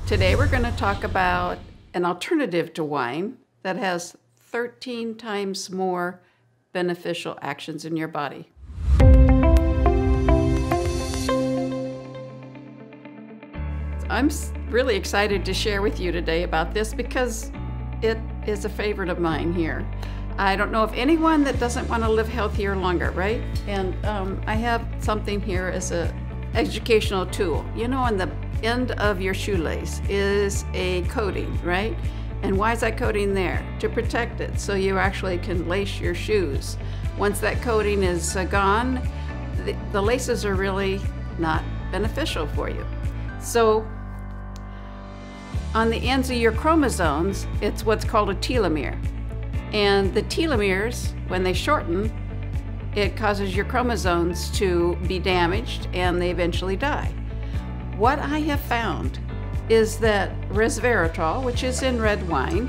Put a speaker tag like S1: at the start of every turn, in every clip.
S1: Today we're going to talk about an alternative to wine that has 13 times more beneficial actions in your body. I'm really excited to share with you today about this because it is a favorite of mine here. I don't know of anyone that doesn't want to live healthier longer, right? And I have something here as an educational tool. You know, on the end of your shoelace is a coating, right? And why is that coating there? To protect it, so you actually can lace your shoes. Once that coating is gone, the laces are really not beneficial for you. So on the ends of your chromosomes, it's what's called a telomere. And the telomeres, when they shorten, it causes your chromosomes to be damaged and they eventually die. What I have found is that resveratrol, which is in red wine,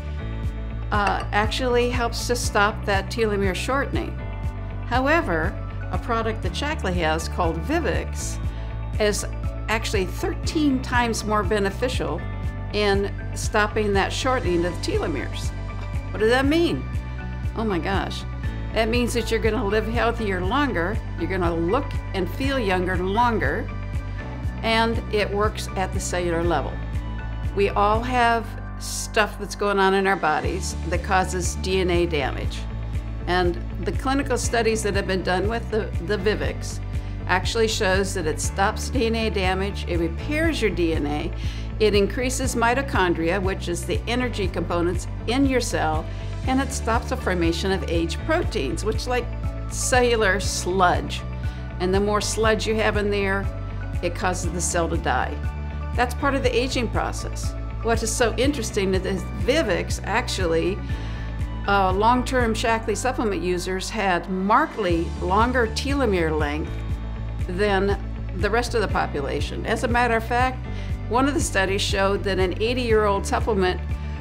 S1: actually helps to stop that telomere shortening. However, a product that Shaklee has called Vivix is actually 13 times more beneficial in stopping that shortening of the telomeres. What does that mean? Oh my gosh. That means that you're going to live healthier longer, you're going to look and feel younger longer, and it works at the cellular level. We all have stuff that's going on in our bodies that causes DNA damage. And the clinical studies that have been done with the Vivix actually shows that it stops DNA damage, it repairs your DNA, it increases mitochondria, which is the energy components in your cell, and it stops the formation of age proteins, which is like cellular sludge. And the more sludge you have in there, it causes the cell to die. That's part of the aging process. What is so interesting is that Vivix actually, long-term Shaklee supplement users had markedly longer telomere length than the rest of the population. As a matter of fact, one of the studies showed that an 80-year-old supplement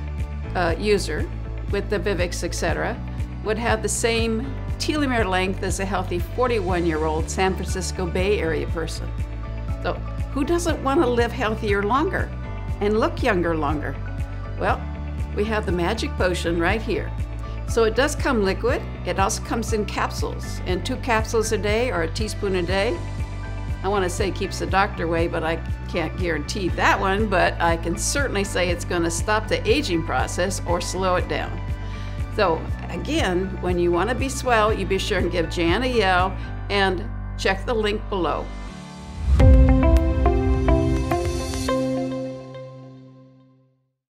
S1: user with the Vivix, etc., would have the same telomere length as a healthy 41-year-old San Francisco Bay Area person. So who doesn't want to live healthier longer and look younger longer? Well, we have the magic potion right here. So it does come liquid. It also comes in capsules, and 2 capsules a day or a teaspoon a day. I want to say keeps the doctor away, but I can't guarantee that one, but I can certainly say it's going to stop the aging process or slow it down. So again, when you want to be swell, you be sure and give Jan a yell and check the link below.